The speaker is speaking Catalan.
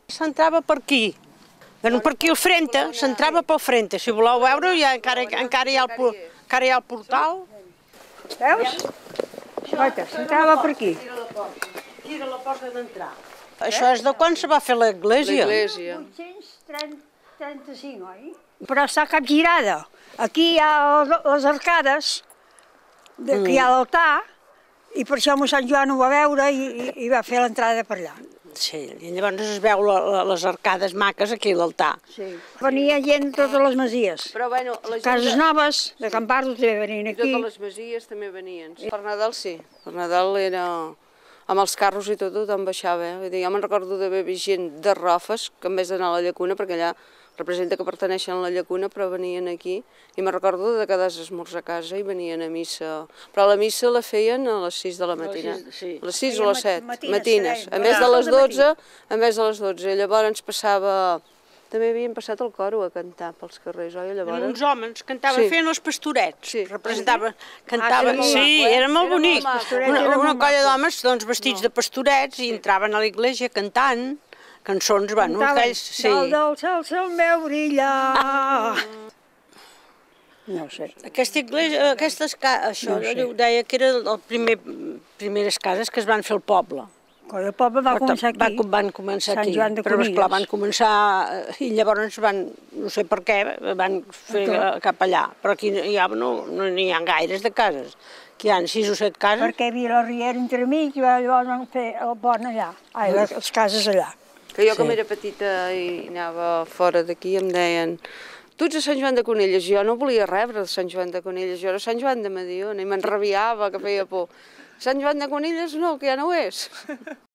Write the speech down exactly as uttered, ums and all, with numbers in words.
S'entrava per aquí, bueno, per aquí al frente, s'entrava pel frente. Si voleu veure, ja encara, encara, hi ha el, encara hi ha el portal. Veus? Guaita, s'entrava per aquí. Aquí era la porta d'entrar. Això és de quan se va fer l'església. L'església. vuit-cents trenta-cinc, oi? Però està capgirada. Aquí hi ha les arcades, aquí hi ha l'altar, i per això Sant Joan ho va veure i, i, i va fer l'entrada per allà. Sí, i llavors es veu la, la, les arcades maques aquí a l'altar. Sí. Venia gent de totes les masies. Però bueno, la gent Cases de... noves, de Can Pardo també venien aquí. Totes les masies també venien. Per Nadal sí, per Nadal era... amb els carros i tot, tothom baixava. Eh? Vull dir, jo me'n recordo d'haver vist gent de Rofes, que en vez d'anar a la llacuna, perquè allà representa que perteneixen a la llacuna, però venien aquí. I me'n recordo de quedar a esmorzar a casa i venien a missa. Però la missa la feien a les sis de la matina. Sí. A les sis o a les set, matines, matines. sí. A més de les dotze, a més de les dotze. Llavors ens passava... També havien passat el coro a cantar pels carrers, oi? Llavors... Uns homes cantaven, Sí. feien els pastorets, Sí. representaven, cantaven, Ah, sí, sí, era era molt Era molt bonic. maco. Una, Era una molt colla maco. d'homes doncs, vestits de pastorets i entraven a l'església cantant cançons, bueno, Cantaven, aquells, sí. Dalt del cel se'l meu brillar. No ho sé. Aquesta església, aquestes cases, això, No ho sé. no deia que era el primer, primeres cases que es van fer al poble. Quan el poble va començar aquí, Va, van començar Sant aquí, Joan de però esclar, Conilles. van començar, eh, i llavors van, no sé per què, van fer Tot. cap allà, però aquí ja no no n'hi ha gaires de cases, aquí hi ha sis o set cases. perquè hi havia la riera entremig i llavors van fer el pont allà, ai, les, les cases allà. Que jo, Sí. com era petita i anava fora d'aquí, em deien tu ets de Sant Joan de Conilles. Jo no volia rebre de Sant Joan de Conilles, jo era Sant Joan de Mediona i m'enrabiava, que feia por. Sant Joan de Conilles no, que ja no ho és.